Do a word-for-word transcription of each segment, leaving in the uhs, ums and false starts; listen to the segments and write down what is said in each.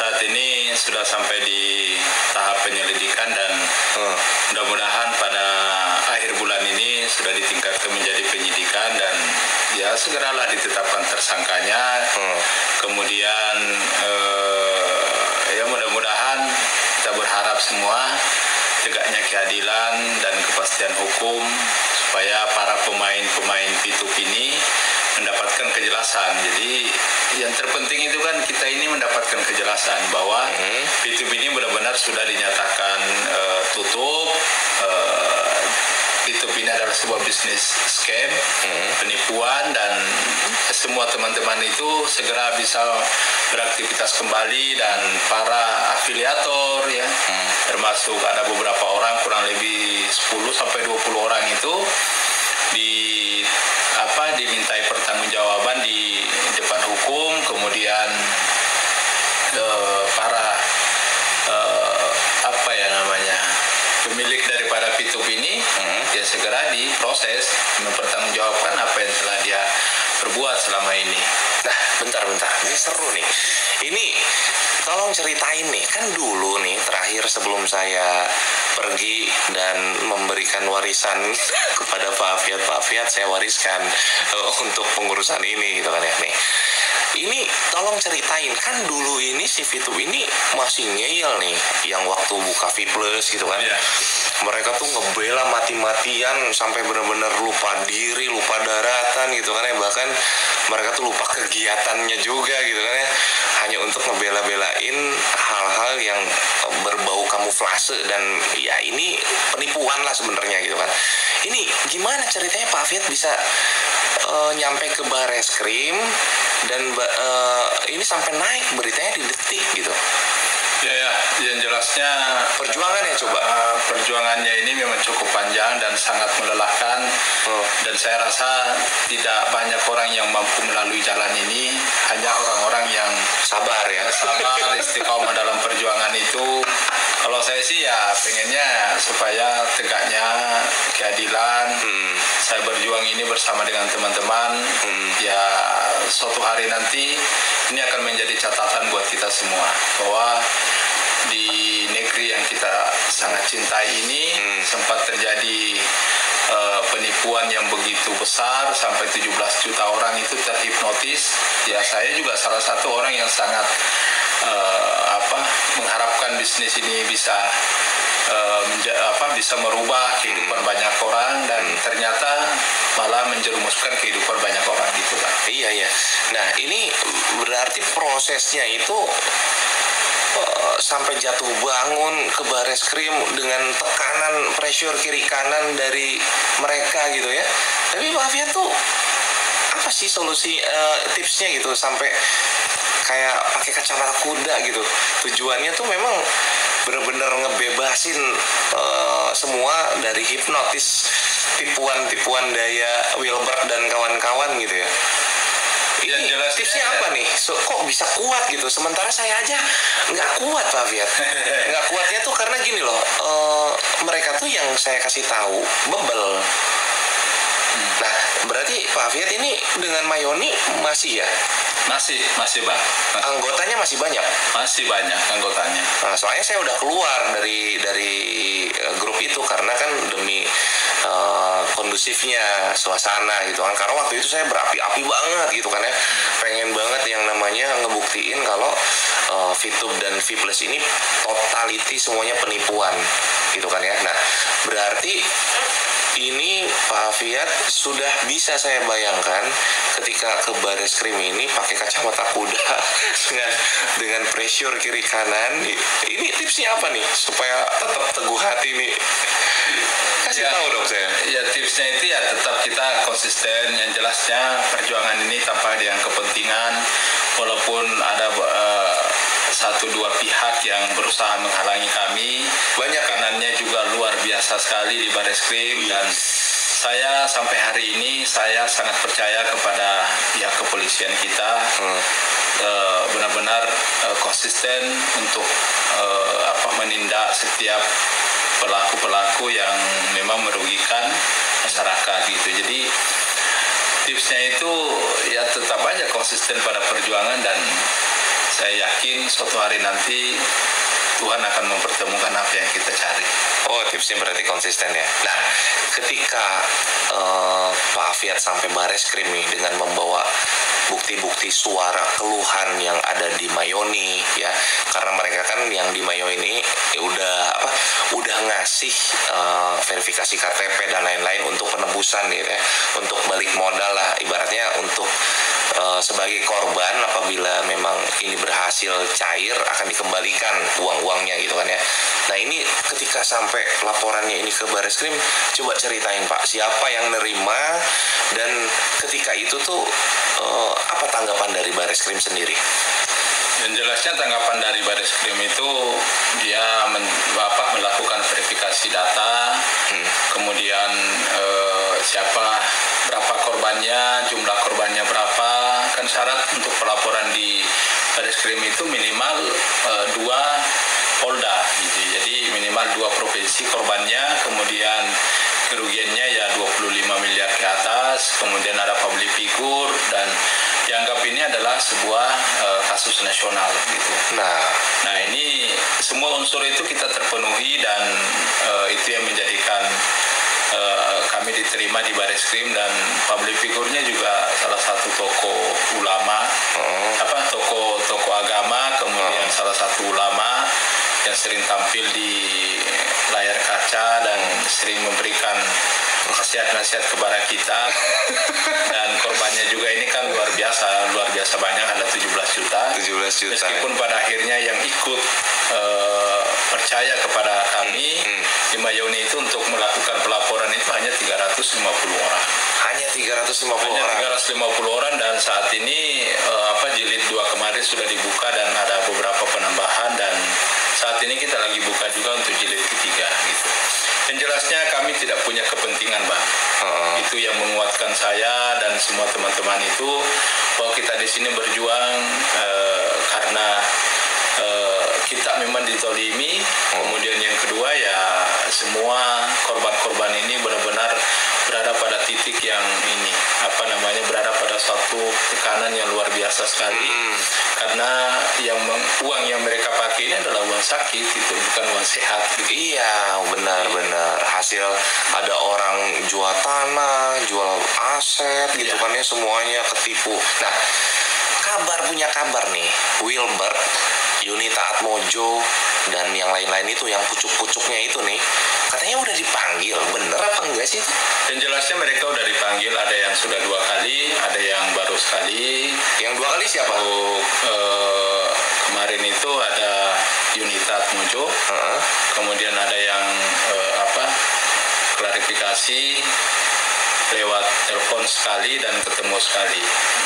saat ini sudah sampai di tahap penyelidikan dan hmm. mudah-mudahan pada akhir bulan ini sudah ditingkatkan menjadi penyidikan dan ya segeralah ditetapkan tersangkanya. Hmm. Kemudian eh, ya mudah-mudahan kita berharap semua tegaknya keadilan dan kepastian hukum supaya para pemain-pemain P dua P ini mendapatkan kejelasan. Jadi yang terpenting itu kan kita ini mendapatkan kejelasan bahwa hmm. P dua P ini benar-benar sudah dinyatakan uh, tutup. Uh, P dua P ini adalah sebuah bisnis scam, hmm. penipuan, dan semua teman-teman itu segera bisa beraktivitas kembali, dan para afiliator ya, hmm. termasuk ada beberapa orang kurang lebih sepuluh sampai dua puluh orang itu di apa dimintai pertanggungjawaban di depan hukum. Kemudian eh, para eh, apa ya namanya pemilik daripada P dua P ini hmm. ya segera diproses, mempertanggungjawabkan apa yang telah dia perbuat selama ini. Nah, bentar-bentar, ini seru nih. Ini tolong ceritain nih, kan dulu nih terakhir sebelum saya pergi dan memberikan warisan kepada Pak Afiat, Pak Afiat saya wariskan uh, untuk pengurusan ini gitu kan ya nih. Ini tolong ceritain, kan dulu ini si V dua ini masih ngeyel nih yang waktu buka V Plus gitu kan. Yeah. Mereka tuh ngebela mati-matian sampai benar-benar lupa diri, lupa daratan gitu kan ya. Bahkan mereka tuh lupa kegiatannya juga gitu kan ya. Hanya untuk ngebela-belain hal-hal yang berbau kamuflase dan ya ini penipuan lah sebenarnya gitu kan. Ini gimana ceritanya Pak Afiat bisa uh, nyampe ke Bareskrim dan uh, ini sampai naik beritanya di Detik gitu? Ya, ya, yang jelasnya perjuangan ya coba. Uh, perjuangannya ini memang cukup panjang dan sangat melelahkan. Oh. Dan saya rasa tidak banyak orang yang mampu melalui jalan ini, hanya orang-orang yang sabar ya, sabar istiqomah dalam perjuangan itu. Kalau saya sih ya pengennya supaya tegaknya keadilan. Hmm. Saya berjuang ini bersama dengan teman-teman. Hmm. Ya suatu hari nanti ini akan menjadi catatan buat kita semua bahwa di negeri yang kita sangat cintai ini hmm. sempat terjadi uh, penipuan yang begitu besar sampai tujuh belas juta orang itu terhipnotis. Ya saya juga salah satu orang yang sangat uh, apa mengharapkan bisnis ini bisa uh, menja- apa bisa merubah kehidupan hmm. banyak orang, dan hmm. ternyata malah menjerumuskan kehidupan banyak orang gitu kan. Iya ya. Nah ini berarti prosesnya itu sampai jatuh bangun ke Bareskrim dengan tekanan pressure kiri kanan dari mereka gitu ya. Tapi Pak Afiat tuh apa sih solusi uh, tipsnya gitu sampai kayak pakai kacamata kuda gitu? Tujuannya tuh memang benar-benar ngebebasin uh, semua dari hipnotis tipuan-tipuan daya Wilbert dan kawan-kawan gitu ya. Ini jelas tipsnya apa nih? So, kok bisa kuat gitu? Sementara saya aja nggak kuat Pak Afiat. Nggak kuatnya tuh karena gini loh, uh, mereka tuh yang saya kasih tahu bebel. Hmm. Nah, berarti Pak Afiat ini dengan Mayoni masih ya? Masih, masih Bang. Masih. Anggotanya masih banyak? Masih banyak anggotanya. Nah, soalnya saya udah keluar dari dari grup itu karena kan demi Uh, kondusifnya suasana gitu kan, karena waktu itu saya berapi-api banget gitu kan ya, pengen banget yang namanya ngebuktiin kalau uh, VTube dan V Plus ini totality semuanya penipuan gitu kan ya. Nah berarti ini Pak Afiat sudah bisa saya bayangkan ketika ke Bareskrim ini pakai kacamata kuda dengan dengan pressure kiri kanan. Ini tipsnya apa nih supaya tetap teguh hati nih? Kasih ya, tahu dong saya. Ya tipsnya itu ya tetap kita konsisten. Yang jelasnya perjuangan ini tanpa ada yang kepentingan, walaupun ada uh, satu dua pihak yang berusaha menghalangi kami. Banyak kanannya juga luar biasa sekali di Bareskrim, dan saya sampai hari ini saya sangat percaya kepada pihak kepolisian kita. Hmm. Uh, benar-benar uh, konsisten untuk uh, apa menindak setiap pelaku-pelaku yang memang merugikan masyarakat gitu. Jadi tipsnya itu ya tetap aja konsisten pada perjuangan, dan saya yakin suatu hari nanti Tuhan akan mempertemukan apa yang kita cari. Oh, tipsnya berarti konsisten ya. Nah, ketika uh, Pak Afiat sampai Bareskrim nih dengan membawa bukti-bukti suara keluhan yang ada di Mayoni ya, karena mereka kan yang di Mayoni ini ya udah apa udah ngasih uh, verifikasi K T P dan lain-lain untuk penebusan gitu ya, untuk balik modal lah ibaratnya, untuk uh, sebagai korban apabila memang ini berhasil cair akan dikembalikan uang-uangnya gitu kan ya. Nah, ini ketika sampai laporannya ini ke Bareskrim, coba ceritain Pak, siapa yang nerima dan ketika itu tuh uh, apa tanggapan dari Bareskrim sendiri? Dan jelasnya tanggapan dari Bareskrim itu dia men, apa, melakukan verifikasi data, hmm. kemudian eh, siapa berapa korbannya, jumlah korbannya berapa, kan syarat untuk pelaporan di Bareskrim itu minimal eh, dua polda, gitu. Jadi minimal dua provinsi korbannya, kemudian kerugiannya ya dua puluh lima miliar ke atas, kemudian ada public figure, dan dianggap ini adalah sebuah uh, kasus nasional gitu. Nah, nah ini semua unsur itu kita terpenuhi dan uh, itu yang menjadikan uh, kami diterima di Bareskrim, dan public figure-nya juga salah satu tokoh ulama, hmm. apa tokoh tokoh agama, kemudian hmm. salah satu ulama yang sering tampil di layar kaca dan sering memberikan nasihat-nasihat kepada kita. Dan korbannya juga ini kan luar biasa, luar biasa banyak, ada tujuh belas juta. tujuh belas juta. Meskipun pada akhirnya yang ikut uh, percaya kepada kami hmm. di Mayoni itu untuk melakukan pelaporan itu hanya tiga ratus lima puluh orang. Hanya tiga ratus lima puluh hanya orang. tiga ratus lima puluh orang, dan saat ini uh, apa jilid dua kemarin sudah dibuka dan ada beberapa penambahan, dan saat ini kita lagi buka juga untuk jilid ketiga gitu. Yang jelasnya kami tidak punya kepentingan, Bang. Uh-uh. Itu yang menguatkan saya dan semua teman-teman itu bahwa kita di sini berjuang uh, karena uh, kita memang ditolimi. Uh. Kemudian yang kedua ya semua korban-korban ini benar-benar berada pada titik yang ini apa namanya berada pada suatu tekanan yang luar biasa sekali, hmm. karena yang uang yang mereka pakai ini adalah uang sakit, itu bukan uang sehat gitu. Iya, benar-benar hasil ada orang jual tanah, jual aset gitu ya. Kan ya, semuanya ketipu. Nah, kabar punya kabar nih, Wilbert, Yunita Atmojo dan yang lain-lain itu yang pucuk-pucuknya itu nih katanya udah dipanggil, bener apa enggak sih? Yang jelasnya mereka udah dipanggil, ada yang sudah dua kali, ada yang baru sekali. Yang dua kali siapa? Oh, uh, kemarin itu ada Yunita Atmojo, uh-huh. kemudian ada yang uh, apa klarifikasi lewat telepon sekali dan ketemu sekali.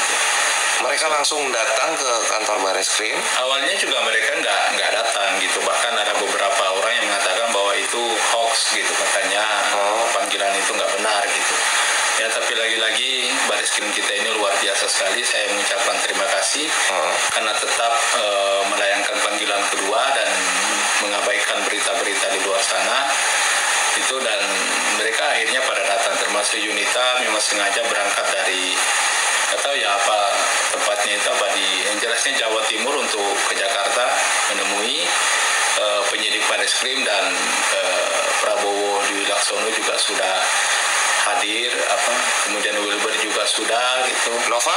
Mereka langsung datang ke kantor Bareskrim? Awalnya juga mereka nggak nggak datang gitu, bahkan ada beberapa orang yang mengatakan bahwa itu hoax gitu, katanya oh. panggilan itu nggak benar gitu. Ya, tapi lagi-lagi Bareskrim kita ini luar biasa sekali. Saya mengucapkan terima kasih oh. karena tetap e, melayangkan panggilan kedua dan mengabaikan berita-berita di luar sana itu, dan mereka akhirnya pada datang, termasuk Yunita memang sengaja berangkat dari atau ya apa tempatnya itu apa di yang jelasnya Jawa Timur untuk ke Jakarta menemui uh, penyidik Bareskrim, dan uh, Prabowo Dwi Laksono juga sudah hadir, apa kemudian Wilbert juga sudah gitu. Nova?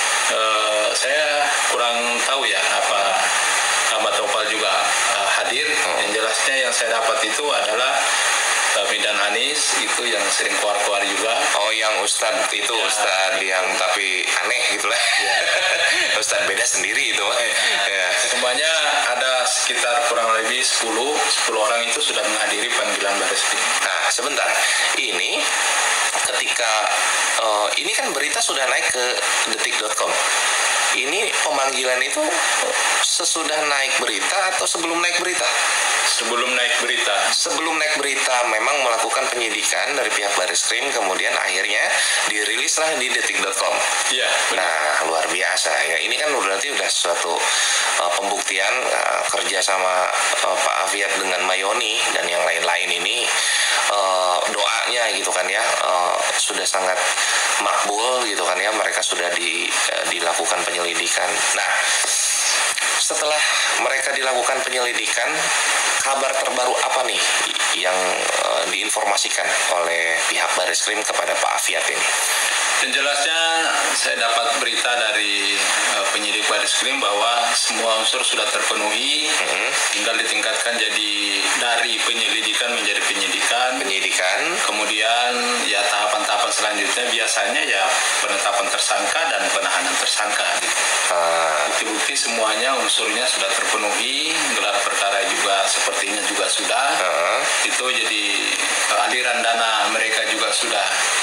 Uh, saya kurang tahu ya apa Ahmad Taufal juga uh, hadir. Hmm. Yang jelasnya yang saya dapat itu adalah Midan Anis itu yang sering keluar-keluar juga. Oh, yang Ustadz itu ya. Ustadz yang tapi aneh gitulah. Ya. Ustadz beda sendiri itu. Ya. Ya. Semuanya ada sekitar kurang lebih sepuluh orang itu sudah menghadiri panggilan Bareskrim. Nah, sebentar. Ini ketika uh, ini kan berita sudah naik ke detik dot com. Ini pemanggilan itu sesudah naik berita atau sebelum naik berita? Sebelum naik berita. Sebelum naik berita memang melakukan penyidikan dari pihak Bareskrim, kemudian akhirnya dirilislah di detik dot com. Iya. Nah, luar biasa ya. Ini kan berarti udah suatu uh, pembuktian uh, kerja sama uh, Pak Afiat dengan Mayoni dan yang lain-lain ini uh, doanya gitu kan ya uh, sudah sangat makbul gitu kan ya, mereka sudah di, uh, dilakukan penyelidikan. Nah, setelah mereka dilakukan penyelidikan, kabar terbaru apa nih yang uh, diinformasikan oleh pihak Bareskrim kepada Pak Afiat ini? Dan jelasnya saya dapat berita dari uh, penyidik Bareskrim bahwa semua unsur sudah terpenuhi, hmm. tinggal ditingkatkan jadi dari penyelidikan menjadi penyidikan. Penyidikan. Kemudian ya tahapan-tahapan selanjutnya biasanya ya penetapan tersangka dan penahanan tersangka. Gitu. Uh. Bukti-bukti semuanya unsurnya sudah terpenuhi, gelar perkara juga sepertinya juga sudah. Uh. Itu jadi uh, aliran dana mereka juga sudah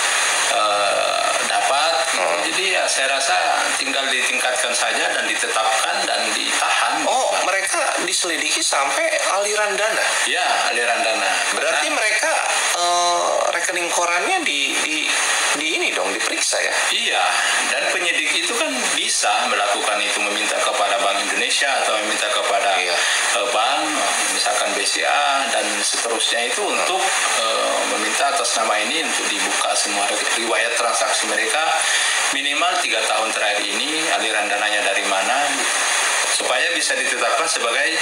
uh, dapat, hmm. jadi ya saya rasa tinggal ditingkatkan saja dan ditetapkan dan ditahan. Oh, gitu. Mereka diselidiki sampai aliran dana? Ya, aliran dana. Berarti Karena, mereka uh, rekening korannya di, di di ini dong diperiksa ya? Iya, dan penyidik itu kan bisa melakukan itu, meminta kepada Bank Indonesia atau meminta kepada iya. uh, bank, misalkan B C A dan seterusnya itu hmm. untuk uh, meminta atas nama ini untuk dibuka semua riwayat transaksi mereka minimal tiga tahun terakhir ini, aliran dananya dari mana, supaya bisa ditetapkan sebagai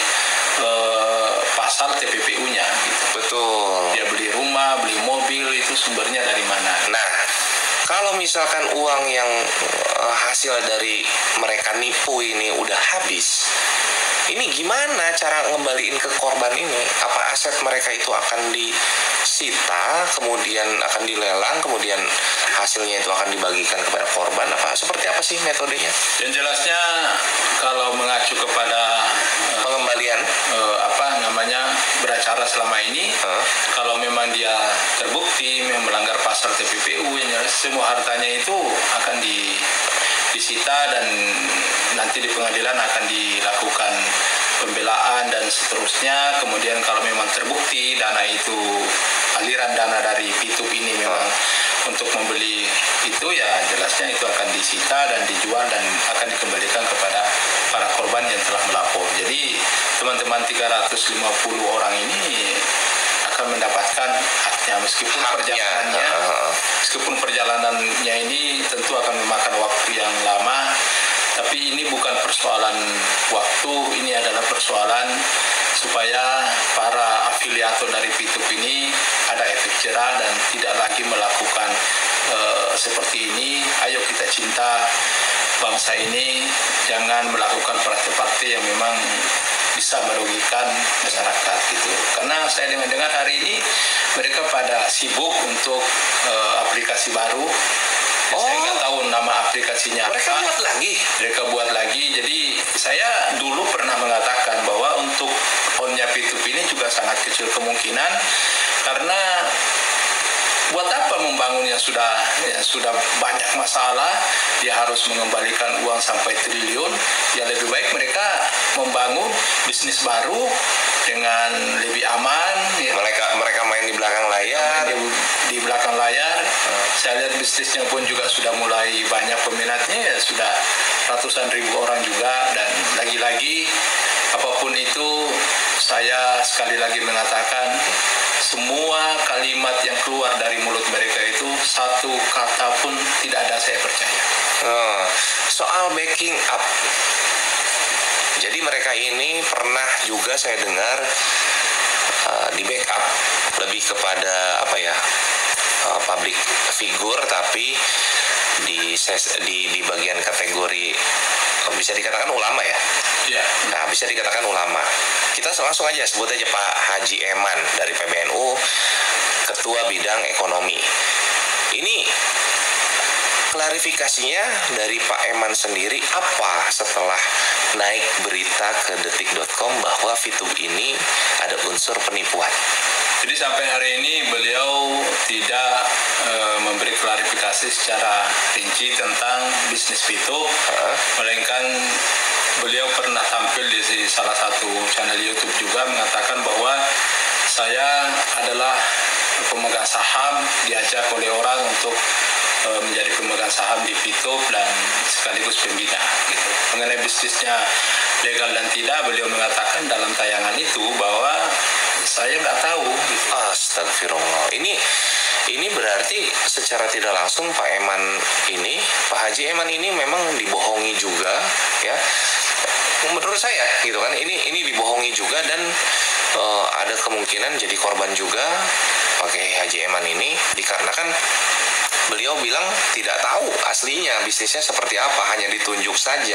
uh, pasal T P P U-nya. Gitu. Betul. Dia beli rumah, beli mobil, itu sumbernya dari mana. Nah, kalau misalkan uang yang uh, hasil dari mereka nipu ini udah habis, ini gimana cara ngembaliin ke korban ini? Apa aset mereka itu akan disita, kemudian akan dilelang, kemudian hasilnya itu akan dibagikan kepada korban? Apa seperti apa sih metodenya? Yang jelasnya kalau mengacu kepada uh, pengembalian uh, apa namanya beracara selama ini, huh? kalau memang dia terbukti melanggar pasal T P P U, semua hartanya itu akan di disita dan nanti di pengadilan akan dilakukan pembelaan dan seterusnya. Kemudian kalau memang terbukti dana itu aliran dana dari P two P ini memang untuk membeli itu, ya jelasnya itu akan disita dan dijual dan akan dikembalikan kepada para korban yang telah melapor. Jadi teman-teman tiga ratus lima puluh orang ini akan mendapatkan haknya, meskipun haknya. perjalanannya meskipun perjalanannya ini tentu akan memakan waktu yang lama, tapi ini bukan persoalan waktu, ini adalah persoalan supaya para afiliator dari P two P ini ada efek jerah dan tidak lagi melakukan uh, seperti ini. Ayo kita cinta bangsa ini, jangan melakukan praktik-praktik yang memang bisa merugikan masyarakat gitu. Karena saya dengar-dengar hari ini mereka pada sibuk untuk uh, aplikasi baru. Oh. Saya nggak tahu nama aplikasinya mereka apa. buat lagi. Mereka buat lagi. Jadi saya dulu pernah mengatakan bahwa untuk on-nya P two P ini juga sangat kecil kemungkinan, karena buat apa membangun yang sudah yang sudah banyak masalah, dia harus mengembalikan uang sampai triliun. Ya lebih baik mereka membangun bisnis baru dengan lebih aman. Ya. Mereka mereka main di belakang layar. Di, di belakang layar. Hmm. Saya lihat bisnisnya pun juga sudah mulai banyak peminatnya, ya sudah ratusan ribu orang juga. Dan lagi-lagi apapun itu, saya sekali lagi mengatakan semua kalimat yang keluar dari mulut mereka itu satu kata pun tidak ada saya percaya. Hmm. Soal backing up, jadi mereka ini pernah juga saya dengar uh, di backup lebih kepada apa ya uh, public figure, tapi di ses, di di bagian kategori bisa dikatakan ulama ya. Yeah. Nah, bisa dikatakan ulama. Kita langsung aja sebut aja Pak Haji Eman dari P B N U, Ketua Bidang Ekonomi. Ini klarifikasinya dari Pak Eman sendiri apa setelah naik berita ke detik dot com bahwa P two P ini ada unsur penipuan? Jadi sampai hari ini beliau tidak e, memberi klarifikasi secara rinci tentang bisnis P two P, huh? melainkan beliau pernah tampil di salah satu channel YouTube juga mengatakan bahwa saya adalah pemegang saham, diajak oleh orang untuk e, menjadi pemegang saham di P two P dan sekaligus pembina. Gitu. Mengenai bisnisnya legal dan tidak, beliau mengatakan dalam tayangan itu bahwa saya nggak tahu. Gitu. Astagfirullah. Ini ini berarti secara tidak langsung Pak Eman ini, Pak Haji Eman ini memang dibohongi juga, ya. menurut saya gitu kan, ini ini dibohongi juga dan uh, ada kemungkinan jadi korban juga pakai Haji Eman ini dikarenakan beliau bilang tidak tahu aslinya bisnisnya seperti apa, hanya ditunjuk saja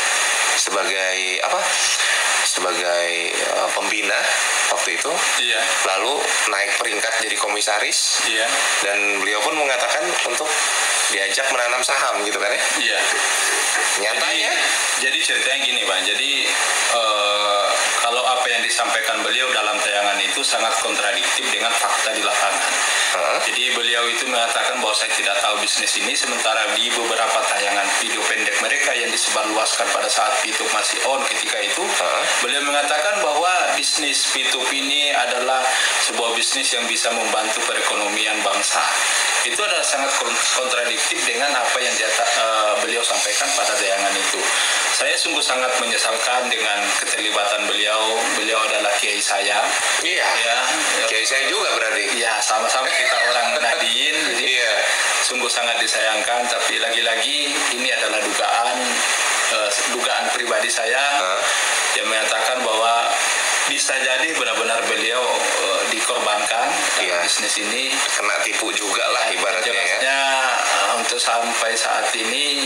sebagai apa? Sebagai uh, pembina waktu itu. Iya. Lalu naik peringkat jadi komisaris. Iya. Dan beliau pun mengatakan untuk diajak menanam saham gitu kan ya. Iya. Nyatanya jadi, jadi ceritanya gini Bang. Jadi uh, kalau apa yang disampaikan beliau dalam tayangan itu sangat kontradiktif dengan fakta di lapangan. Uh-huh. Jadi beliau itu mengatakan bahwa saya tidak tahu bisnis ini, sementara di beberapa tayangan video pendek mereka yang disebarluaskan pada saat YouTube masih on ketika itu, uh-huh. beliau mengatakan bahwa bisnis P dua P ini adalah sebuah bisnis yang bisa membantu perekonomian bangsa. Itu adalah sangat kontradiktif dengan apa yang dia, uh, beliau sampaikan pada tayangan itu. Saya sungguh sangat menyesalkan dengan keterlibatan beliau. Beliau adalah kiai saya. Iya. Ya, kiai saya juga berarti. Ya, sama-sama kita orang Nahdien. Jadi iya. Sungguh sangat disayangkan. Tapi lagi-lagi ini adalah dugaan, uh, dugaan pribadi saya huh? yang menyatakan bahwa bisa jadi benar-benar beliau uh, dikorbankan dalam yeah. bisnis ini, kena tipu juga lah ibaratnya. Jelasnya, ya. Untuk sampai saat ini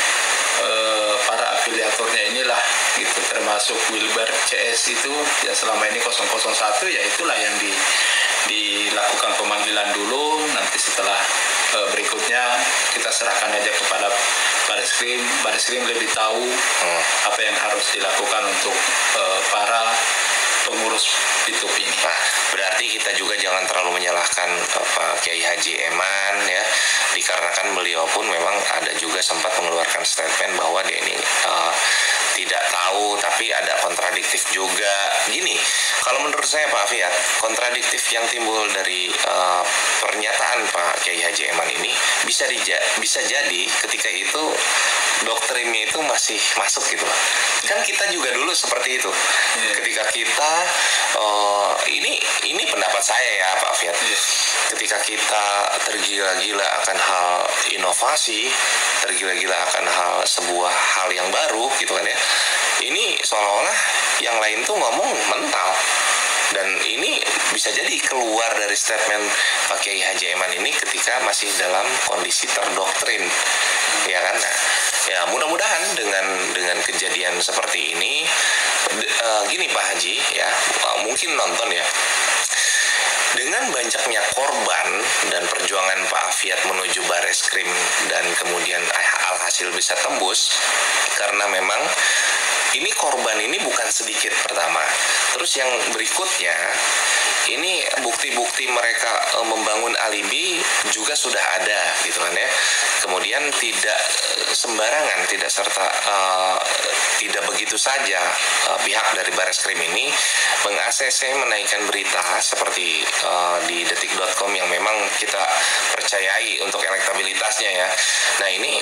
uh, para afiliatornya inilah gitu, termasuk Wilber C S itu yang selama ini nol nol satu, ya itulah yang di, dilakukan pemanggilan dulu. Nanti setelah uh, berikutnya kita serahkan aja kepada Bareskrim. Bareskrim lebih tahu hmm. apa yang harus dilakukan untuk uh, para pengurus P dua P ini. Nah, berarti kita juga jangan terlalu menyalahkan apa Kiai Haji Eman ya, dikarenakan beliau pun memang ada juga sempat mengeluarkan statement bahwa dia ini uh, tidak tahu, tapi ada kontradiktif juga. Gini, kalau menurut saya Pak Fiat, kontradiktif yang timbul dari uh, pernyataan Pak Kiai Haji Eman ini bisa dija- bisa jadi ketika itu doktrinnya itu masih masuk gitu. Kan kita juga dulu seperti itu. Yeah. Ketika kita uh, ini ini pendapat saya ya Pak Fiat. Yeah. Ketika kita tergila-gila akan hal inovasi, tergila-gila akan hal sebuah hal yang baru gitu kan ya. Ini seolah-olah yang lain tuh ngomong mental. Dan ini bisa jadi keluar dari statement Pak Kiai Haji Eman ini ketika masih dalam kondisi terdoktrin, ya kan? Nah, ya mudah-mudahan dengan dengan kejadian seperti ini, uh, gini Pak Haji, ya uh, mungkin nonton ya. Dengan banyaknya korban dan perjuangan Pak Fiat menuju Bareskrim dan kemudian alhasil bisa tembus, karena memang ini korban ini bukan sedikit pertama. Terus yang berikutnya, ini bukti-bukti mereka e, membangun alibi juga sudah ada gitu kan ya. Kemudian tidak e, sembarangan, tidak serta e, tidak begitu saja e, pihak dari Bareskrim ini meng-A C C menaikkan berita seperti e, di detik dot com yang memang kita percayai untuk elektabilitasnya ya. Nah ini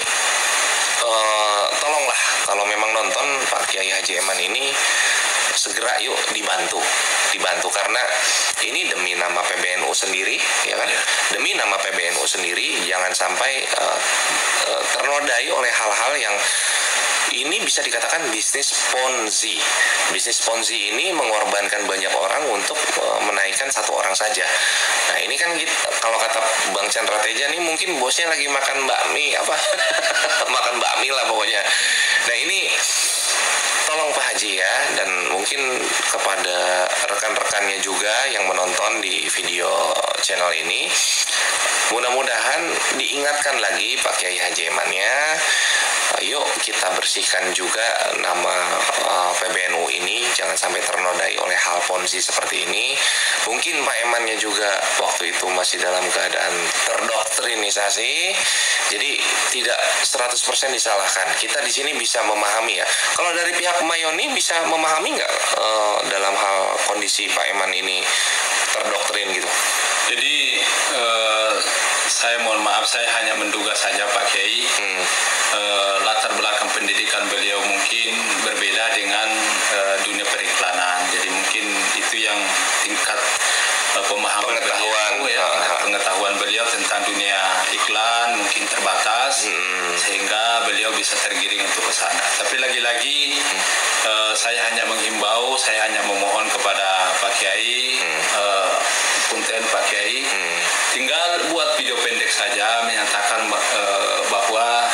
Uh, tolonglah kalau memang nonton Pak Kiai Haji Eman ini segera yuk dibantu dibantu karena ini demi nama P B N U sendiri ya kan, demi nama P B N U sendiri, jangan sampai uh, uh, ternodai oleh hal-hal yang ini bisa dikatakan bisnis Ponzi. Bisnis Ponzi ini mengorbankan banyak orang untuk uh, menaikkan satu orang saja. Nah ini kan kita, kalau kata Bang Chandra Teja nih mungkin bosnya lagi makan bakmi apa makan bakmi lah pokoknya. Nah ini tolong Pak Haji ya, dan mungkin kepada rekan-rekannya juga yang menonton di video channel ini, mudah-mudahan diingatkan lagi Pak Kiai Haji Emannya, yuk kita bersihkan juga nama uh, P B N U ini, jangan sampai ternodai oleh hal ponzi seperti ini. Mungkin Pak Emannya juga waktu itu masih dalam keadaan terdoktrinisasi, jadi tidak seratus persen disalahkan. Kita di sini bisa memahami ya. Kalau dari pihak Mayoni bisa memahami nggak uh, dalam hal kondisi Pak Eman ini terdoktrin gitu? Jadi uh, saya mohon maaf, saya hanya menduga saja Pak Kiai. Hmm. Uh, latar belakang pendidikan beliau mungkin berbeda dengan uh, dunia periklanan. Jadi mungkin itu yang tingkat uh, pemahaman pengetahuan beliau, ya, uh, pengetahuan beliau tentang dunia iklan mungkin terbatas, hmm. sehingga beliau bisa tergiring untuk ke sana. Tapi lagi-lagi hmm. uh, saya hanya menghimbau, saya hanya memohon kepada Pak Kiai, hmm. uh, punten Pak Kiai, hmm. tinggal buat video pendek saja menyatakan uh, bahwa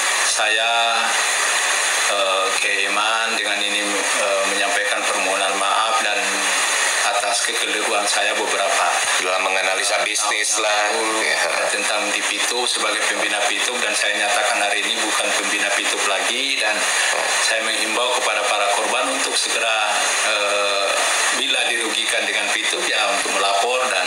saya uh, Kiai Iman dengan ini uh, menyampaikan permohonan maaf dan atas kekeliruan saya beberapa dalam menganalisa bisnis lah ya. Tentang di Pitup sebagai pembina Pitup, dan saya nyatakan hari ini bukan pembina Pitup lagi, dan oh. saya menghimbau kepada para korban untuk segera uh, bila dirugikan dengan Pitup ya untuk melapor, dan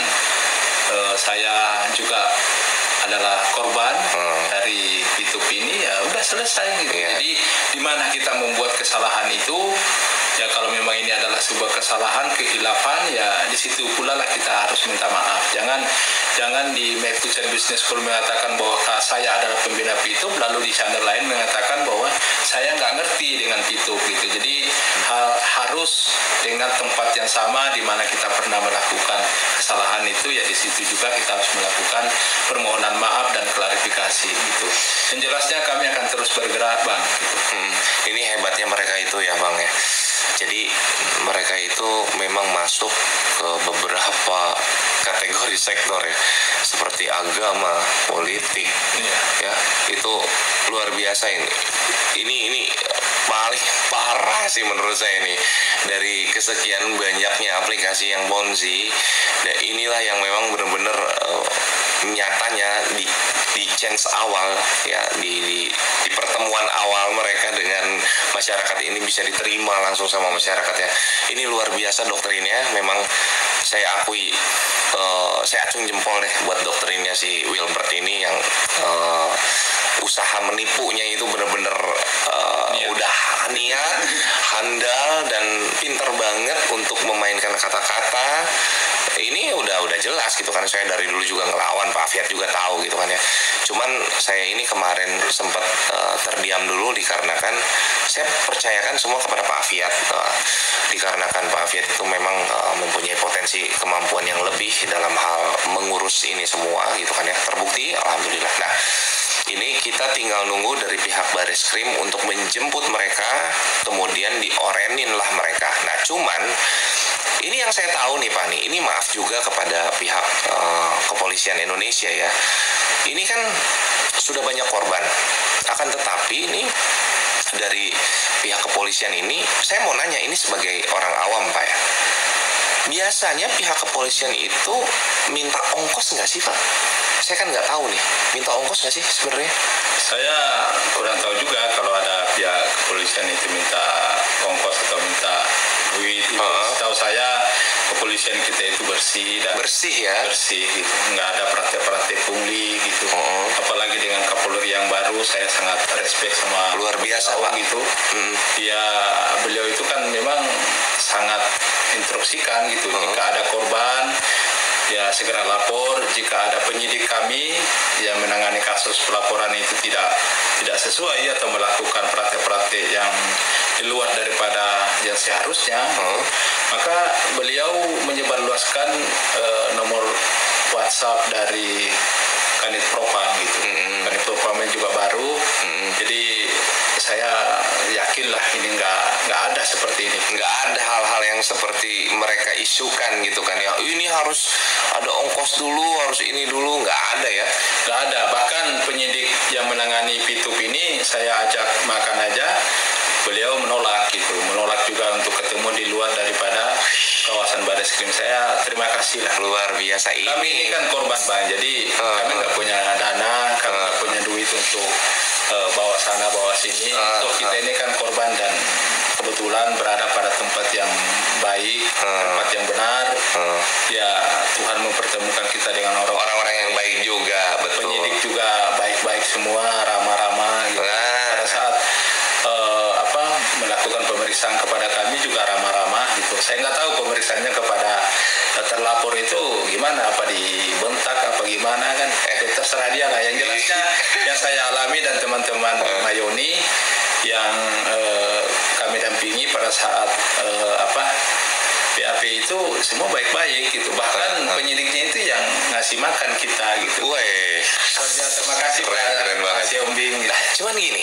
uh, saya juga adalah korban hmm. dari Pitup ini, ya udah selesai gitu. Yeah. Jadi di mana kita membuat kesalahan itu, ya kalau memang ini adalah sebuah kesalahan, kehilafan, ya di situ pula lah kita harus minta maaf. Jangan jangan di Mekucen Business School mengatakan bahwa saya adalah pembina Pitup, lalu di channel lain mengatakan bahwa saya nggak ngerti dengan Pitup gitu. Jadi hal, harus dengan tempat yang sama di mana kita pernah melakukan kesalahan itu, ya di situ juga kita harus melakukan permohonan maaf dan klarifikasi gitu. Yang jelasnya kami akan terus bergerak, Bang. Gitu. Hmm, ini hebatnya mereka itu ya, Bang ya. Jadi mereka itu memang masuk ke beberapa kategori sektor ya, seperti agama, politik, iya. ya itu luar biasa ini. Ini ini paling parah sih menurut saya ini dari kesekian banyaknya aplikasi yang bonzi. Dan inilah yang memang benar-benar uh, nyatanya di di chance awal ya di, di di pertemuan awal mereka dengan masyarakat ini bisa diterima langsung sama masyarakatnya. Ini luar biasa doktrinnya, memang saya akui, uh, saya acung jempol deh buat doktrinnya si Wilbert ini yang uh, usaha menipunya itu benar-benar uh, udah niat, handal dan pinter banget untuk memainkan kata-kata. Ini udah udah jelas gitu kan, saya dari dulu juga ngelawan, Pak Afiat juga tahu gitu kan ya. Cuman saya ini kemarin sempat uh, terdiam dulu dikarenakan saya percayakan semua kepada Pak Afiat, uh, dikarenakan Pak Afiat itu memang uh, mempunyai potensi kemampuan yang lebih dalam hal mengurus ini semua gitu kan ya. Terbukti alhamdulillah. Nah, ini kita tinggal nunggu dari pihak Bareskrim untuk menjemput mereka, kemudian diorenin lah mereka. Nah, cuman ini yang saya tahu nih Pak nih, ini maaf juga kepada pihak uh, kepolisian Indonesia ya. Ini kan sudah banyak korban. Akan tetapi ini dari pihak kepolisian ini, saya mau nanya ini sebagai orang awam Pak ya. Biasanya pihak kepolisian itu minta ongkos nggak sih Pak? Saya kan nggak tahu nih, minta ongkos nggak sih sebenarnya? Saya kurang tahu juga kalau ada pihak kepolisian itu minta ongkos atau minta duit. Itu uh-huh. Setahu saya kepolisian kita itu bersih dan bersih ya, bersih gitu, nggak ada praktek-praktek pungli gitu. Uh-huh. Apalagi dengan Kapolri yang baru, saya sangat respect sama luar biasa Pak gitu. Hmm. Ya beliau itu kan memang sangat instruksikan gitu. Uh-huh. Jika ada korban, ya segera lapor. Jika ada penyidik kami yang menangani kasus pelaporan itu tidak tidak sesuai atau melakukan praktek-praktek yang di luar daripada yang seharusnya, hmm. maka beliau menyebarluaskan uh, nomor WhatsApp dari Kanit Propam gitu. Hmm. Kanit Propamnya juga baru, hmm. jadi saya yakinlah ini nggak nggak ada seperti ini, nggak ada hal-hal yang seperti mereka isukan gitu kan ya. Ini harus ada ongkos dulu, harus ini dulu, nggak ada ya, nggak ada. Bahkan penyidik yang menangani Pitup ini saya ajak makan aja, beliau menolak gitu, menolak juga untuk ketemu di luar daripada kawasan Bareskrim. Saya terima kasih lah. Luar biasa ini. Kami ini kan korban Bang, jadi uh, kami nggak punya dana, kami nggak uh, punya duit untuk uh, bawa sana bawa sini. Uh, Untuk kita uh, ini kan korban dan kebetulan berada pada tempat yang baik, uh, tempat yang benar. Uh, ya Tuhan mempertemukan kita dengan orang-orang yang baik juga, betul. Penyidik juga baik-baik semua, ramah-ramah gitu. Uh, pada saat uh, apa melakukan pemeriksaan kepada kami juga ramah-ramah gitu. Saya nggak tahu pemeriksaannya kepada terlapor itu gimana, apa dibentak apa gimana kan, eh, terserah dia lah. Yang jelasnya yang saya alami dan teman-teman Mayoni yang eh, kami dampingi pada saat eh, apa pihak P itu semua baik-baik gitu. Bahkan uh, penyidiknya itu yang ngasih makan kita gitu. Weh, terima kasih keren, Pak keren banget. Mas Yombing. Gitu. Nah, cuman gini,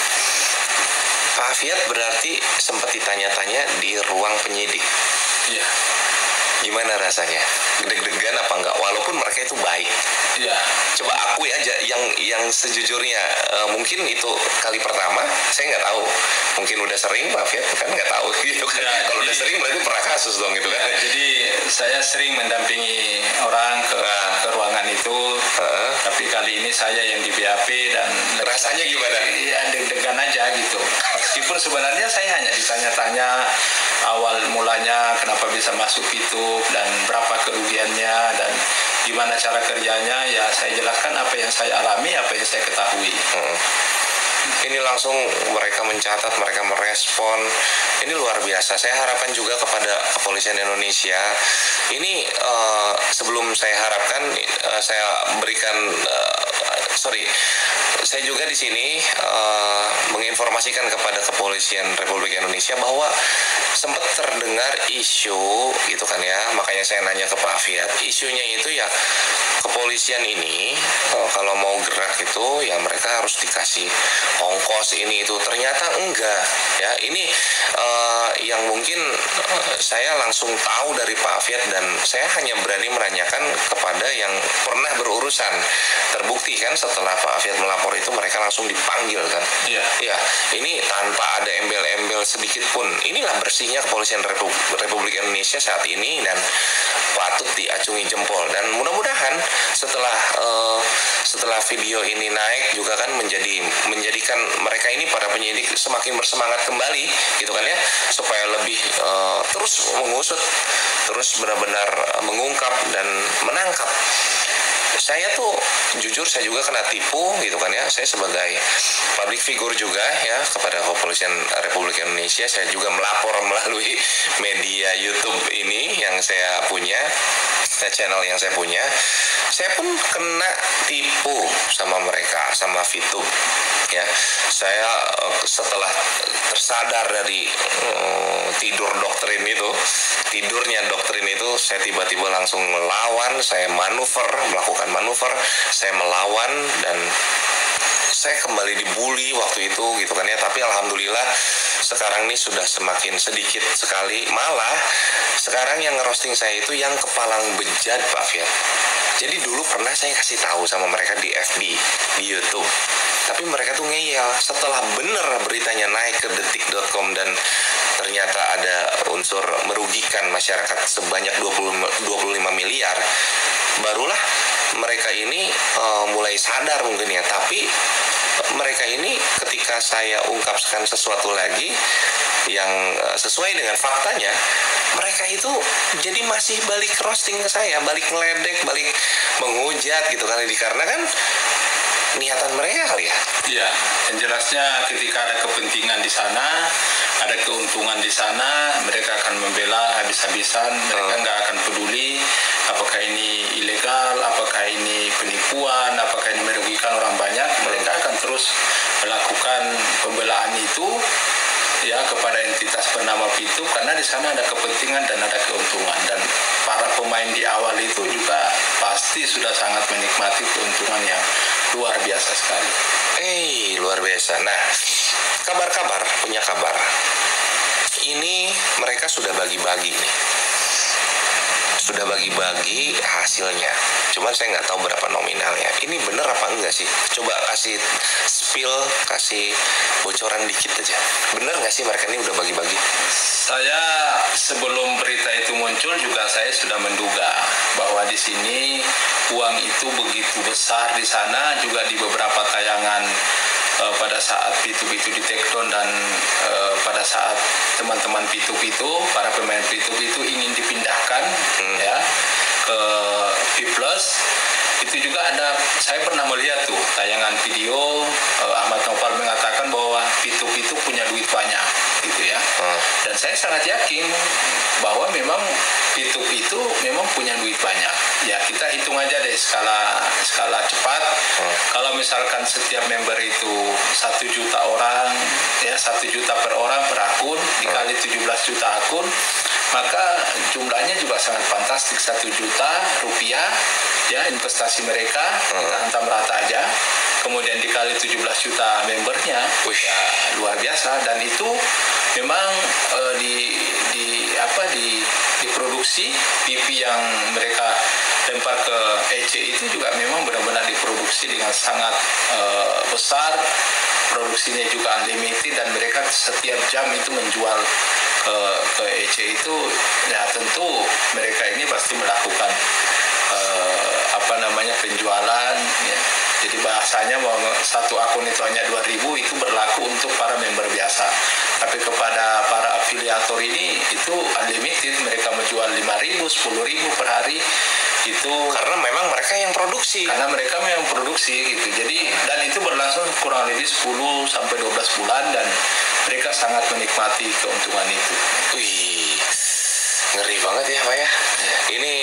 Pak Afiat berarti sempat ditanya-tanya di ruang penyidik. Iya. Gimana rasanya? Deg-degan apa enggak? Walaupun mereka itu baik. Iya. Coba akui aja yang yang sejujurnya, uh, mungkin itu kali pertama, saya nggak tahu. Mungkin udah sering, Pak Afiat kan nggak tahu gitu kan. Ya, kalau udah sering berarti pernah kasus dong gitu kan. Ya, jadi saya sering mendampingi orang ke, nah. ke ruangan itu. Uh-huh. Tapi kali ini saya yang di B A P dan rasanya gimana? Ya deg-degan aja gitu. Meskipun sebenarnya saya hanya ditanya-tanya awal mulanya kenapa bisa masuk itu dan berapa kerugiannya dan gimana cara kerjanya, ya saya jelaskan apa yang saya alami, apa yang saya ketahui. Hmm. Ini langsung mereka mencatat, mereka merespon. Ini luar biasa. Saya harapkan juga kepada Kepolisian Indonesia. Ini uh, sebelum saya harapkan, uh, saya berikan, uh, sorry, saya juga di sini uh, menginformasikan kepada Kepolisian Republik Indonesia bahwa sempat terdengar isu, gitu kan ya. Makanya saya nanya ke Pak Afiat. Isunya itu ya kepolisian ini uh, kalau mau gerak itu ya mereka harus dikasih ongkos ini itu. Ternyata enggak ya. Ini uh, yang mungkin uh, saya langsung tahu dari Pak Afiat dan saya hanya berani menanyakan kepada yang pernah berurusan. Terbukti kan setelah Pak Afiat melapor itu mereka langsung dipanggil kan. Iya. Ya, ini tanpa ada embel-embel sedikit pun. Inilah bersihnya Kepolisian Republik Indonesia saat ini dan patut diacungi jempol. Dan mudah-mudahan setelah uh, setelah video ini naik juga kan menjadi menjadikan mereka ini para penyidik semakin bersemangat kembali gitu kan ya, supaya lebih uh, terus mengusut, terus benar-benar mengungkap dan menangkap. Saya tuh jujur saya juga kena tipu gitu kan ya. Saya sebagai public figure juga ya kepada Kepolisian Republik Indonesia, saya juga melapor melalui media YouTube ini yang saya punya, channel yang saya punya. Saya pun kena tipu sama mereka, sama VTube ya. Saya setelah tersadar dari uh, tidur doktrin itu, tidurnya doktrin itu, saya tiba-tiba langsung melawan, saya manuver, melakukan manuver, saya melawan dan saya kembali dibully waktu itu gitu kan ya. Tapi alhamdulillah sekarang ini sudah semakin sedikit sekali. Malah sekarang yang ngerosting saya itu yang kepalang bejat Pak Fiat. Jadi dulu pernah saya kasih tahu sama mereka di F B, di YouTube. Tapi mereka tuh ngeyel. Setelah bener beritanya naik ke detik dot com dan ternyata ada unsur merugikan masyarakat sebanyak dua puluh lima miliar, barulah mereka ini uh, mulai sadar mungkin ya. Tapi mereka ini ketika saya ungkapkan sesuatu lagi yang uh, sesuai dengan faktanya, mereka itu jadi masih balik roasting ke saya, balik ngeledek, balik menghujat gitu kan. Dikarenakan niatan mereka kali ya. Iya, yang jelasnya ketika ada kepentingan di sana, ada keuntungan di sana, mereka akan membela habis-habisan. Mereka nggak akan peduli apakah ini ilegal, apakah ini penipuan, apakah ini merugikan orang banyak. Mereka akan terus melakukan pembelaan itu ya kepada entitas bernama VTube karena di sana ada kepentingan dan ada keuntungan. Dan para pemain di awal itu juga pasti sudah sangat menikmati keuntungan yang luar biasa sekali. Eh, luar biasa. Nah, kabar-kabar, punya kabar. Ini mereka sudah bagi-bagi nih. Sudah bagi-bagi hasilnya. Cuman saya nggak tahu berapa nominalnya. Ini bener apa enggak sih? Coba kasih spill, kasih bocoran dikit aja. Bener nggak sih mereka ini udah bagi-bagi? Saya sebelum berita itu muncul juga saya sudah menduga bahwa di sini uang itu begitu besar di sana. Juga di beberapa tayangan uh, pada saat VTube itu di take down dan uh, pada saat teman-teman VTube itu, para pemain VTube itu ingin dipindahkan hmm. ya ke V Plus, itu juga ada, saya pernah melihat tuh tayangan video uh, Ahmad Nopal mengatakan bahwa VTube itu punya duit banyak gitu ya. Hmm. Dan saya sangat yakin bahwa memang VTube itu memang punya duit banyak. Ya kita hitung aja deh skala skala cepat. Hmm. Kalau misalkan setiap member itu satu juta orang, ya satu juta per orang per akun, dikali tujuh belas juta akun, maka jumlahnya juga sangat fantastik, satu juta rupiah ya investasi mereka, hmm. kita hantam rata aja, kemudian dikali tujuh belas juta membernya, ya luar biasa. Dan itu memang uh, di di apa di diproduksi P P yang mereka lempar ke E C itu juga memang benar-benar diproduksi dengan sangat uh, besar, produksinya juga unlimited, dan mereka setiap jam itu menjual ke, ke E C itu. Ya tentu mereka ini pasti melakukan uh, apa namanya penjualan ya. Jadi bahasanya bahwa satu akun itu hanya dua ribu, itu berlaku untuk para member biasa. Tapi kepada para afiliator ini itu unlimited, mereka menjual lima ribu, sepuluh ribu per hari. Itu karena memang mereka yang produksi. Karena mereka memang produksi gitu. Jadi dan itu berlangsung kurang lebih sepuluh sampai dua belas bulan, dan mereka sangat menikmati keuntungan itu. Wih, ngeri banget ya Pak ya. Ini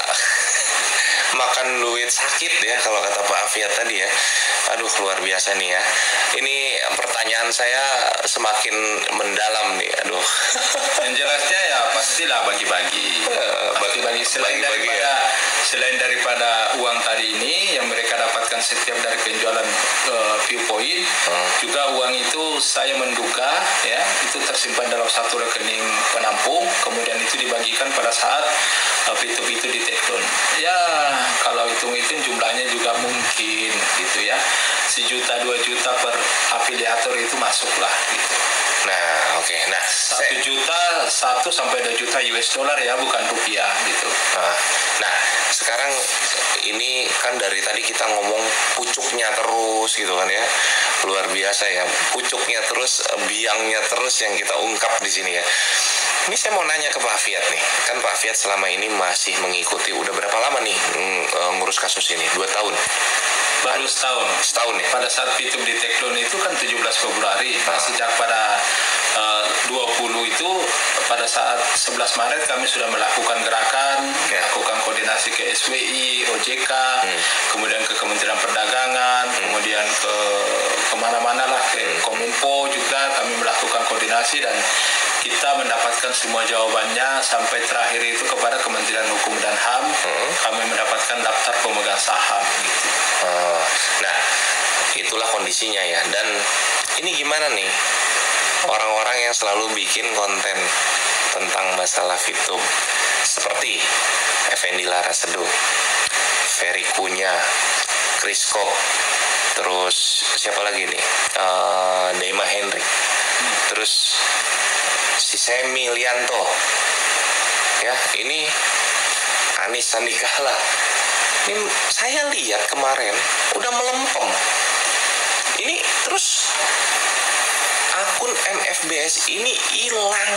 makan duit sakit ya kalau kata Pak Afiat tadi ya. Aduh, luar biasa nih ya. Ini pertanyaan saya semakin mendalam nih. Aduh. Yang jelasnya ya pastilah bagi-bagi. Bagi-bagi selain bagi-bagi daripada ya. Selain daripada uang tadi ini yang mereka dapatkan setiap dari penjualan uh, Viewpoint, hmm. juga uang itu saya menduga ya itu tersimpan dalam satu rekening penampung, kemudian itu dibagikan pada saat uh, P two P itu di take down. Ya kalau hitung-hitung jumlahnya juga mungkin gitu ya, sejuta dua juta per afiliator itu masuklah gitu. Nah, oke. Okay. Nah, satu saya... juta satu sampai dua juta U S dollar ya, bukan rupiah gitu. Nah, nah, sekarang ini kan dari tadi kita ngomong pucuknya terus gitu kan ya, luar biasa ya, pucuknya terus, biangnya terus yang kita ungkap di sini ya. Ini saya mau nanya ke Pak Afiat nih, kan Pak Afiat selama ini masih mengikuti, udah berapa lama nih ngurus kasus ini? Dua tahun? Baru setahun. Setahun ya? Pada saat P two P di take down itu kan tujuh belas Februari. Nah, sejak pada uh, dua puluh itu, pada saat sebelas Maret kami sudah melakukan gerakan, ya. melakukan koordinasi ke S W I, O J K, hmm. kemudian ke Kementerian Perdagangan, hmm. kemudian ke kemana-mana lah, ke hmm. Kominfo juga kami melakukan koordinasi, dan kita mendapatkan semua jawabannya sampai terakhir itu kepada Kementerian Hukum dan H A M, hmm. kami mendapatkan daftar pemegang saham gitu. Oh, nah, itulah kondisinya ya. Dan ini gimana nih orang-orang yang selalu bikin konten tentang masalah VTube seperti Effendi Larasedo, Ferry Kunya, Chris Kok, terus siapa lagi nih, uh, Dema Hendrik, hmm. terus si Semi Lianto, ya ini Anis Sandikala. Ini saya lihat kemarin udah melempem. Ini terus akun M F B S ini hilang.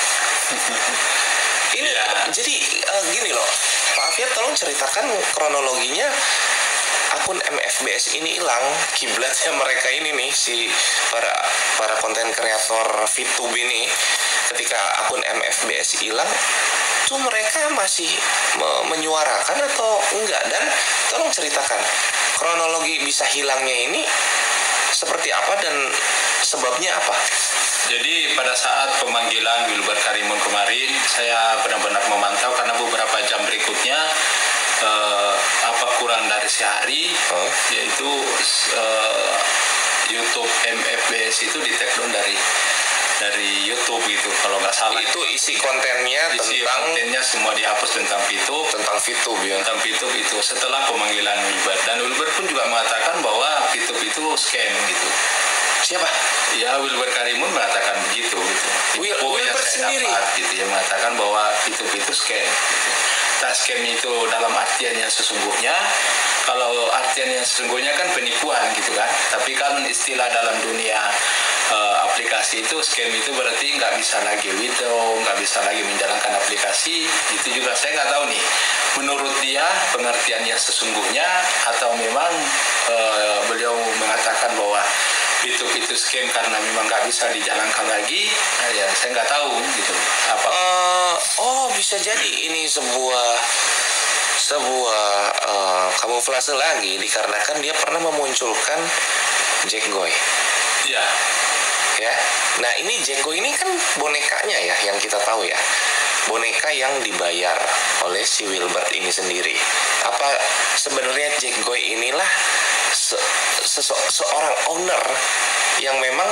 Ini ya. Jadi uh, gini loh, Pak Afiat tolong ceritakan kronologinya akun M F B S ini hilang, kiblatnya mereka ini nih, si para para konten kreator VTube ini, ketika akun M F B S hilang, tuh mereka masih me- menyuarakan atau enggak? Dan tolong ceritakan kronologi bisa hilangnya ini seperti apa dan sebabnya apa? Jadi pada saat pemanggilan Wilbert Karimun kemarin, saya benar-benar memantau karena beberapa jam berikutnya eh, apa kurang dari sehari, huh? yaitu eh, YouTube M F B S itu di take down dari dari YouTube gitu, kalau nggak salah. Itu isi kontennya isi tentang kontennya semua dihapus tentang VTube, tentang VTube ya. Tentang VTube itu setelah pemanggilan Wilbert, dan Wilbert pun juga mengatakan bahwa VTube itu scam gitu. Siapa? Ya, Wilbert Karimun mengatakan begitu gitu. Wil- Wilbert sendiri dapat, gitu ya, mengatakan bahwa VTube itu scam gitu. Nah, scam itu dalam artian yang sesungguhnya, kalau artian yang sesungguhnya kan penipuan gitu kan, tapi kan istilah dalam dunia uh, aplikasi itu, scam itu berarti nggak bisa lagi withdraw, nggak bisa lagi menjalankan aplikasi. Itu juga saya nggak tahu nih, menurut dia pengertian yang sesungguhnya, atau memang uh, beliau mengatakan bahwa VTube itu scam karena memang nggak bisa dijalankan lagi. Nah, ya saya nggak tahu gitu apa. Uh, oh bisa jadi ini sebuah sebuah uh, kamuflase lagi, dikarenakan dia pernah memunculkan Jack Goy. Iya. Ya. Nah ini Jack Goy ini kan bonekanya ya yang kita tahu ya. boneka yang dibayar oleh si Wilbert ini sendiri. Apa sebenarnya Jack Goy inilah se sese- seorang owner yang memang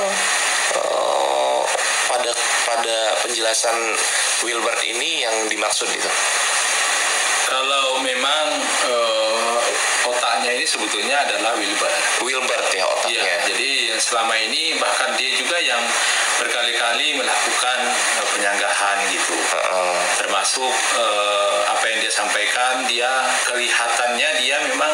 uh, pada pada penjelasan Wilbert ini yang dimaksud itu? Kalau memang uh, otaknya ini sebetulnya adalah Wilbert. Wilbert ya otaknya. Ya, jadi selama ini bahkan dia juga yang berkali-kali melakukan uh, penyanggahan gitu. Uh-uh. Termasuk uh, apa yang dia sampaikan, dia kelihatannya dia memang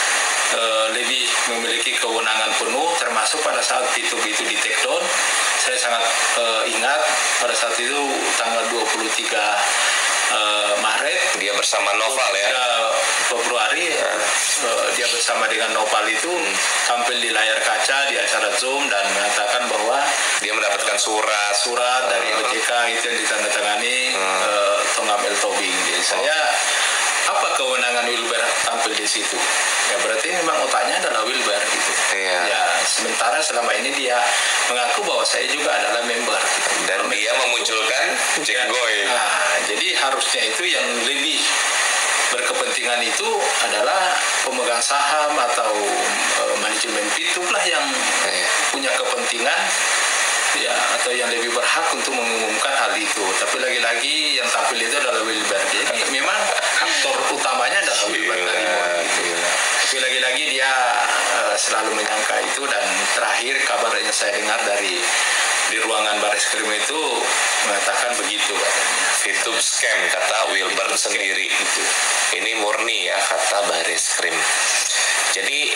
uh, lebih memiliki kewenangan penuh, termasuk pada saat P two P itu di take down. Saya sangat uh, ingat pada saat itu tanggal dua puluh tiga Uh, Maret dia bersama Noval ya. Februari ya. uh, dia bersama dengan Noval itu hmm. tampil di layar kaca di acara Zoom dan mengatakan bahwa dia mendapatkan surat surat dari O J K itu yang ditandatangani hmm. uh, Tongam El Tobing. Jadi oh. saya apa kewenangan Wilbert tampil di situ? Ya berarti memang otaknya adalah Wilbert gitu. Iya. Ya sementara selama ini dia mengaku bahwa saya juga adalah member gitu. Dan Kalau dia memunculkan Jack ya, Goy. Nah, jadi harusnya itu yang lebih berkepentingan itu adalah pemegang saham atau uh, manajemen P two P lah yang iya. punya kepentingan ya atau yang lebih berhak untuk mengumumkan hal itu. Tapi lagi-lagi yang tampil itu adalah Wilbert. Jadi memang aktor utamanya adalah Wilbert Tarimon. Gitu. Tapi lagi-lagi dia uh, selalu menyangka itu dan terakhir kabar yang saya dengar dari di ruangan baris krim itu mengatakan begitu katanya. P two P scam kata Wilbert sendiri. Itu. Ini murni ya kata baris krim. Jadi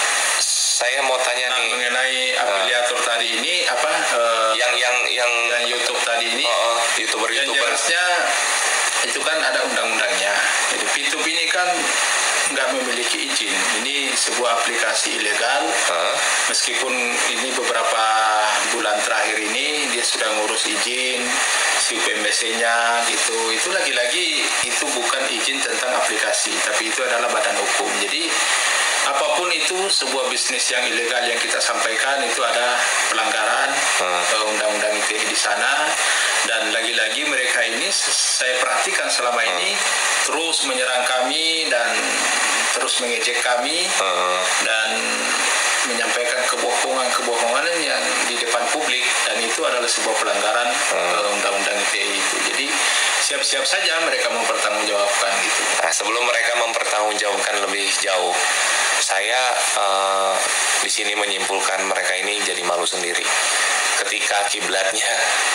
saya mau tanya nah, nih mengenai afiliator uh, tadi ini apa uh, yang yang yang yang YouTube tadi ini uh, uh, youtuber yang youtuber jelasnya itu kan ada undang-undangnya. Jadi P two P ini kan nggak memiliki izin. Ini sebuah aplikasi ilegal. Uh. Meskipun ini beberapa bulan terakhir ini dia sudah ngurus izin si P M B C-nya gitu. Itu lagi-lagi itu bukan izin tentang aplikasi, tapi itu adalah badan hukum. Jadi apapun itu sebuah bisnis yang ilegal yang kita sampaikan itu ada pelanggaran hmm. undang-undang I T E di sana dan lagi-lagi mereka ini saya perhatikan selama ini hmm. terus menyerang kami dan terus mengejek kami hmm. dan menyampaikan kebohongan-kebohongan yang di depan publik dan itu adalah sebuah pelanggaran hmm. undang-undang I T E itu. Jadi siap-siap saja mereka mempertanggungjawabkan gitu. Nah, sebelum mereka mempertanggungjawabkan lebih jauh, saya uh, di sini menyimpulkan mereka ini jadi malu sendiri. Ketika kiblatnya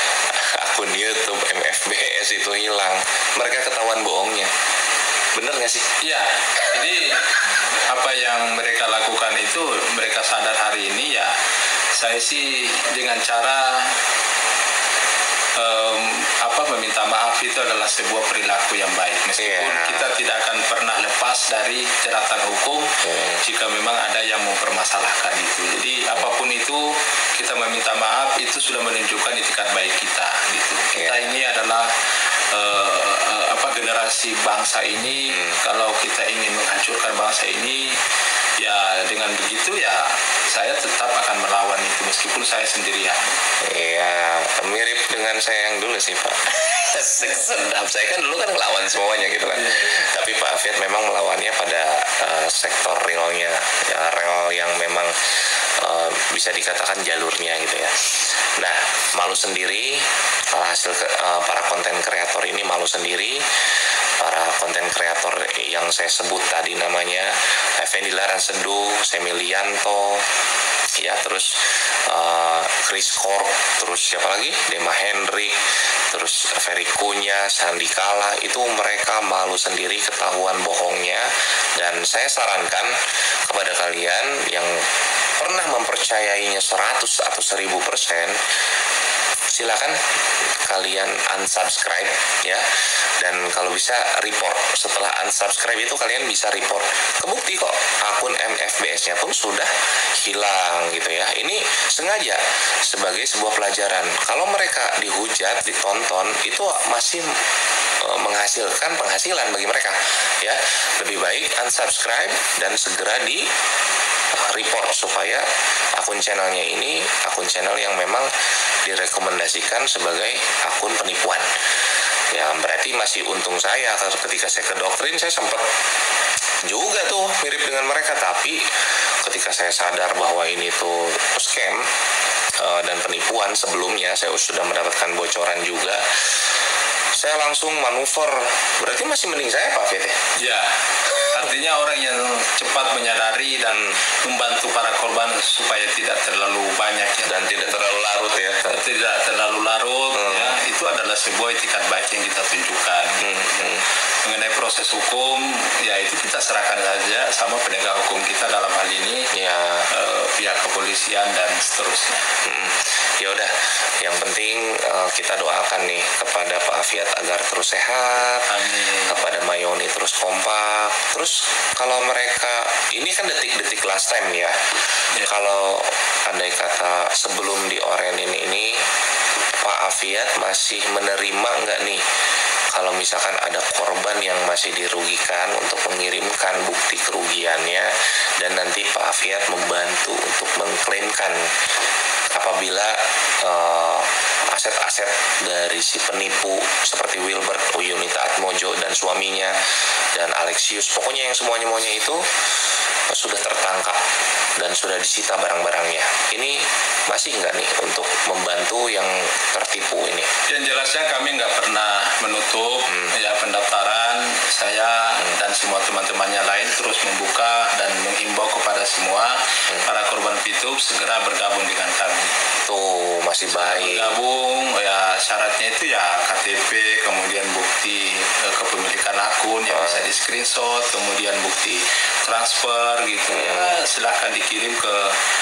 akun YouTube M F B S itu hilang, mereka ketahuan bohongnya. Bener nggak sih? Iya. Jadi apa yang mereka lakukan itu mereka sadar hari ini ya. Saya sih dengan cara Um, apa meminta maaf itu adalah sebuah perilaku yang baik meskipun yeah. kita tidak akan pernah lepas dari jeratan hukum yeah. jika memang ada yang mempermasalahkan itu. Jadi apapun itu kita meminta maaf itu sudah menunjukkan itikat baik kita gitu. Kita yeah. ini adalah uh, apa generasi bangsa ini hmm. kalau kita ingin menghancurkan bangsa ini ya dengan begitu ya saya tetap akan melawan itu meskipun saya sendirian. Iya, mirip dengan saya yang dulu sih Pak. Sedap, saya kan dulu kan ngelawan semuanya gitu kan. Yeah. Tapi Pak Afiat memang melawannya pada uh, sektor realnya, ya, rel yang memang uh, bisa dikatakan jalurnya gitu ya. Nah, malu sendiri, hasil ke, uh, para konten kreator ini malu sendiri. Para konten kreator yang saya sebut tadi namanya Effendi Laranseduh, Semilianto, ya terus uh, Chris Corp, terus siapa lagi? Dema Hendrik, terus Ferry Kunya, Sandi Kala, itu mereka malu sendiri ketahuan bohongnya. Dan saya sarankan kepada kalian yang pernah mempercayainya seratus atau seribu persen, silakan kalian unsubscribe ya, dan kalau bisa report. Setelah unsubscribe itu kalian bisa report. Kebukti kok akun M F B S-nya pun sudah hilang gitu ya. Ini sengaja sebagai sebuah pelajaran. Kalau mereka dihujat, ditonton, itu masih e, menghasilkan penghasilan bagi mereka ya. Lebih baik unsubscribe dan segera di report supaya akun channelnya ini akun channel yang memang direkomendasikan sebagai akun penipuan. Ya berarti masih untung saya ketika saya ke doktrin saya sempat juga tuh mirip dengan mereka, tapi ketika saya sadar bahwa ini tuh scam uh, dan penipuan sebelumnya, saya sudah mendapatkan bocoran juga, saya langsung manuver. Berarti masih mending saya Pak Fit ya? Ya, artinya orang yang cepat menyadari dan membantu para korban supaya tidak terlalu banyak ya. Dan tidak terlalu larut ya. Tidak terlalu larut hmm. ya, itu adalah sebuah itikat baik yang kita tunjukkan. Hmm. Ya. Mengenai proses hukum, ya itu kita serahkan saja sama penegak hukum kita dalam hal ini, ya eh, pihak kepolisian dan seterusnya. Hmm. Ya udah, yang penting uh, kita doakan nih kepada Pak Afiat agar terus sehat. Amin. Kepada Mayoni terus kompak. Terus kalau mereka, ini kan detik-detik last time ya. Ya. Kalau andai kata sebelum diorenin ini, Pak Afiat masih menerima nggak nih kalau misalkan ada korban yang masih dirugikan untuk mengirimkan bukti kerugiannya, dan nanti Pak Afiat membantu untuk mengklaimkan apabila uh, aset-aset dari si penipu seperti Wilbert, Uyunita Atmojo dan suaminya dan Alexius, pokoknya yang semuanya-muanya itu sudah tertangkap dan sudah disita barang-barangnya. Ini masih nggak nih untuk membantu yang tertipu ini? Yang jelasnya kami nggak pernah menutup hmm. ya pendaftaran. Saya hmm. dan semua teman-temannya lain terus membuka dan menghimbau kepada semua hmm. para korban P two P segera bergabung dengan kami. Tuh masih baik. Bergabung ya, syaratnya itu ya K T P, kemudian bukti eh, kepemilikan akun yang hmm. bisa di screenshot, kemudian bukti transfer gitu hmm. ya, silahkan dikirim ke,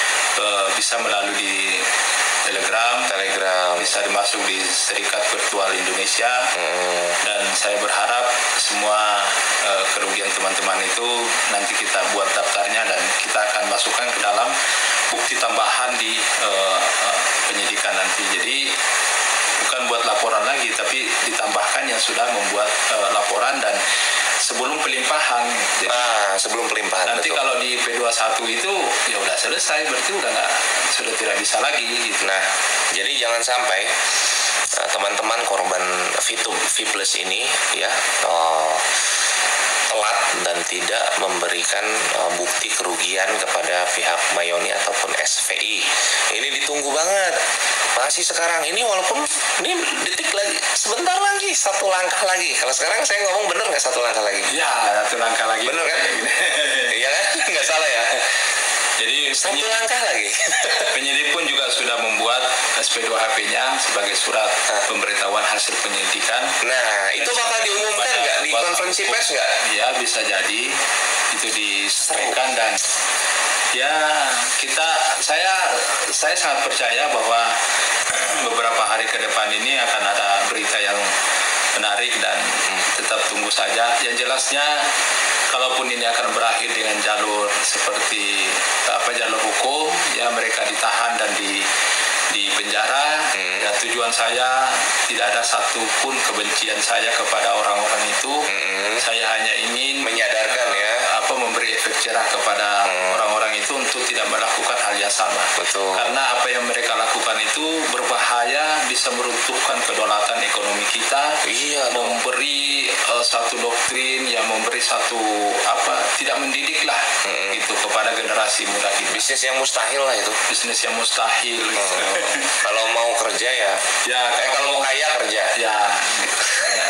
ke bisa melalui di Telegram, Telegram bisa dimasuk di Serikat Virtual Indonesia hmm. dan saya berharap semua uh, kerugian teman-teman itu nanti kita buat daftarnya dan kita akan masukkan ke dalam bukti tambahan di uh, uh, penyidikan nanti. Jadi bukan buat laporan lagi, tapi ditambahkan yang sudah membuat uh, laporan dan sebelum pelimpahan. Jadi, ah, sebelum pelimpahan. Nanti betul. Kalau di P dua puluh satu itu ya udah selesai, berarti udah nggak, sudah tidak bisa lagi. Gitu. Nah, jadi jangan sampai uh, teman-teman korban V two V plus ini ya uh, telat dan tidak memberikan uh, bukti kerugian kepada pihak Mayoni ataupun S V I. Ini ditunggu banget. Masih sekarang ini, walaupun ini detik lagi, sebentar lagi, satu langkah lagi. Kalau sekarang saya ngomong bener nggak satu langkah lagi? Ya, satu langkah lagi. Bener kan? Iya kan? Nggak salah ya? Jadi satu penyidik, langkah lagi. Penyidik pun juga sudah membuat S P dua H P-nya sebagai surat nah. pemberitahuan hasil penyidikan. Nah, itu bakal diumumkan nggak di konferensi pers nggak? Ya, bisa jadi itu disampaikan dan ya kita saya saya sangat percaya bahwa beberapa hari ke depan ini akan ada berita yang menarik dan tetap tunggu saja. Yang jelasnya kalaupun ini akan berakhir dengan jalur seperti apa jalur hukum, ya mereka ditahan dan di di penjara. Hmm. Ya, tujuan saya tidak ada satupun kebencian saya kepada orang-orang itu. Hmm. Saya hanya ingin menyadarkan ya, apa memberi efek cerah kepada hmm. orang-orang itu untuk tidak melakukan hal yang sama. Betul. Karena apa yang mereka lakukan itu berbahaya, bisa meruntuhkan kedaulatan ekonomi kita. Iya, memberi uh, satu doktrin yang memberi satu apa tidak mendidik lah hmm. gitu kepada generasi muda kita. Bisnis yang mustahil lah itu. Bisnis yang mustahil. Hmm. Gitu. Kalau mau kerja ya, ya eh, kalau mau kaya kerja. Ya. Gitu.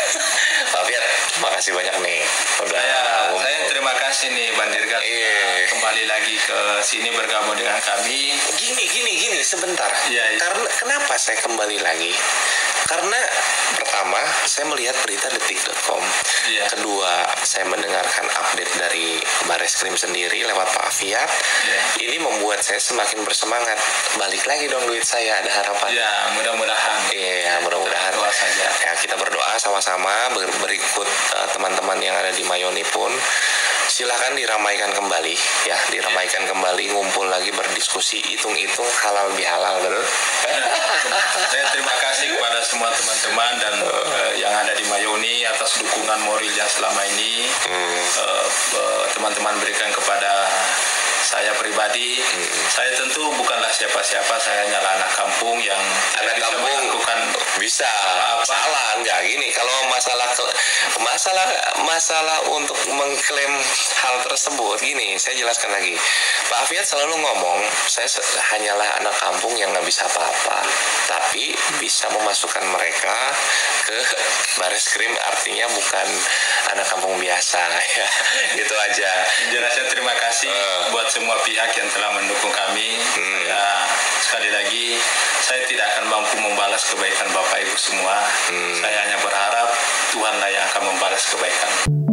Pak Fiat, makasih banyak nih. Udah ya, saya terima kasih nih Bang Dirgat Iye. kembali lagi ke sini bergabung dengan kami. Gini, gini, gini, sebentar. Ya, ya. Karena kenapa saya kembali lagi? Karena pertama, saya melihat berita detik dot com. Ya. Kedua, saya mendengarkan update dari Bareskrim sendiri lewat Pak Fiat. Ya. Ini membuat saya semakin bersemangat. Balik lagi dong duit saya, ada harapan. Ya, mudah-mudahan. Iya, mudah-mudahan. Berdoa saja. Ya, kita berdoa sama-sama. Ber- berikut uh, teman-teman yang ada di Mayoni pun silahkan diramaikan kembali ya, diramaikan ya. Kembali, ngumpul lagi berdiskusi, hitung-hitung halal bihalal, betul? Ya. Saya terima kasih kepada semua teman-teman dan uh, yang ada di Mayoni atas dukungan moral yang selama ini hmm. uh, uh, teman-teman berikan kepada saya. saya pribadi, hmm. saya tentu bukanlah siapa-siapa, saya hanyalah anak kampung yang anak bisa kampung melakukan bisa apa. Salah enggak gini, kalau masalah masalah masalah untuk mengklaim hal tersebut gini, saya jelaskan lagi. Pak Afiat selalu ngomong, saya hanyalah anak kampung yang nggak bisa apa-apa, tapi bisa memasukkan mereka ke baris krim, artinya bukan anak kampung biasa ya. Gitu aja. Jelasnya terima kasih uh. buat semua pihak yang telah mendukung kami. Hmm. Ya, sekali lagi saya tidak akan mampu membalas kebaikan Bapak Ibu semua. Hmm. Saya hanya berharap Tuhanlah yang akan membalas kebaikan.